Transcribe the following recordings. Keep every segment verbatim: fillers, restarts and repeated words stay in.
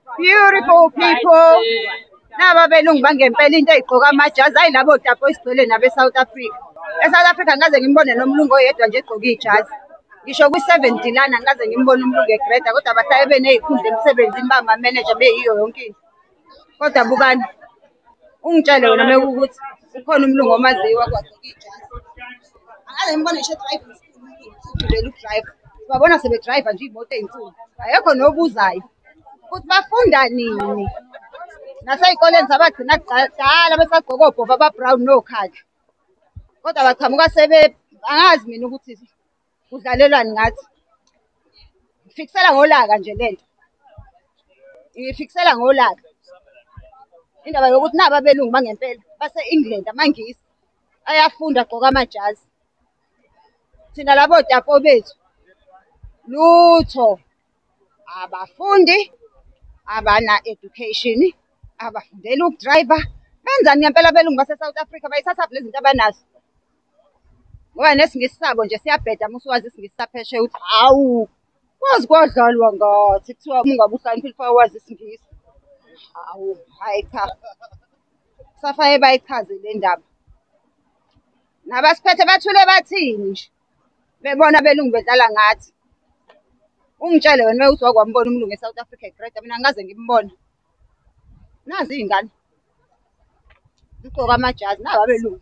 Beautiful people. Naba belungu bangempela into ey'gqoka amajazi hayi labo dapo esigcwele nabe-South Africa. E-South Africa ngikaze ngimbone nomlungu oyedwa nje egqoke ijazi. Ngisho kwi-seventy lana ngikaze ngimbone umlungu egreda kodwa bahlale beney'khundla emsebenzini bangama-manager beyiyo yonke into. Kodwa bukani, ungitshele wena mekuwukuthi ukhona umlungu omaziyo wakwagqoka ijazi. Angaze ngimbone ngisho driving school ufundela ukudrayiva. Sibabona sebedrayiva nje iy'moto ey'nkulu. Ayekho nobuzayo ukuthi bafunda nini. Nasey'koleni sabagcina kudala besagqoka obhova aba-brown nokhakhi. Kodwa baqhamuka sebe angazi mina ukuthi kudlalelwani ngathi. Ngifikisela ngolaka nje lento. Ngifikisela ngolaka. Indaba yokuthi naba abelungu bangempela base-England amangisi ayafunda agqoka amajazi. Thina labo dapo bethu lutho abafundi abana education abafundela ukudrayiva. Benzani ngempela abelungu base-South Africa bayithatha lezi zinto abanazo. Ngoba nesingisi sabo nje siyabheda uma usuwazi isingisi saphesheya ukuthi hawu kwazi kwadlalwa ngathi kuthiwa uma ungabe uhlaniphile wazi isingisi. Hawu hayi cha. Safaye bayichaze le ndaba. Nabasiphethe bathule bathini nje. Bebona abelungu bedlala ngathi. Ungitshele wena mewuthi wakwambona umlungu e-South Africa egreda mina ngikaze ngimbone. Nazi iy'ngane zigqoka amajazi naba abelungu.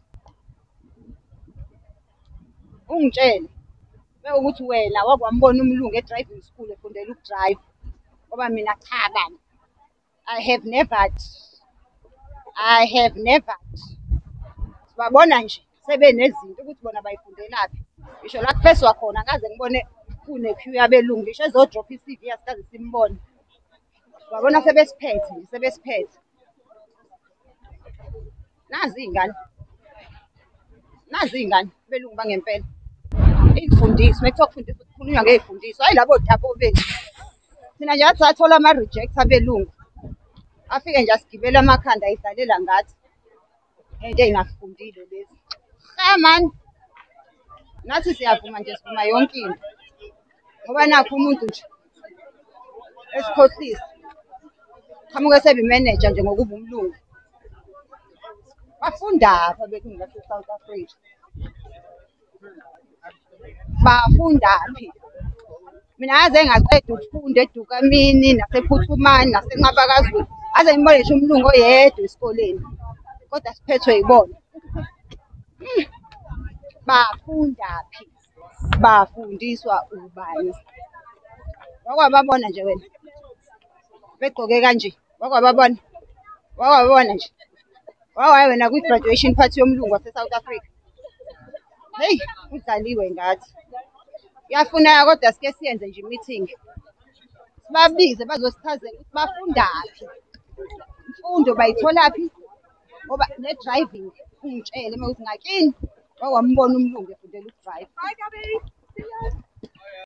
Ungitshele mewukuthi wena wakwambona umlungu e-driving school efundela ukudrayiva. Ngoba mina cha bani. I have never. I have never. Sibabona nje sebenezinto ukuthi bona bayifundelaphi. Ngisho la kupheswa khona ngaze ngibone kune-queue yabelungu ngisho ezodropha i-C V asikaze simbone. Sibabona sebesiphethe nje sebesiphethe. Nazi iy'ngane. Nazi iy'ngane abelungu bangempela. Iy'mfundiso mekuthiwa kufundiswa kukhulunywa ngey'mfundiso hayi labo dapo bethu. Thina nje athi sathola ama-reject abelungu. Afike nje asigibele amakhanda ayidlalela ngathi. Into ey'ngakufundile lezi. Cha mani. Nathi siyavuma nje sivuma yonke into. Ngoba nakho umuntu nje esikhohlisa. Qhamuke sebe imanager nje ngokuba umlungu. Bafundaphi abelungu base-South Africa? Bafundaphi? Mina ngaze ngaqeda ukufunda eDukamini nasePhuthumani naseNqabakazulu. Aze ngibone nje umlungu oyedwa esikoleni. Kodwa siphethwe yibona. Bafundaphi? Bafundiswa ubani? Wakwababona nje wena. Begqoke kanje. Wakwababona. Wakwababona nje. Wawaye wena kwi-graduation party yomlungu wase-South Africa. Hey, udlaliwe ngathi. Kuyafuneka kodwa sike siyenze nje i-meeting. Sibabize bazosichazela ukuthi bafundaphi. Imfundo bayitholaphi? Ngoba ne-driving ungitshele mewuthi ngakini wakwambona umlungu efundela ukudrayiva.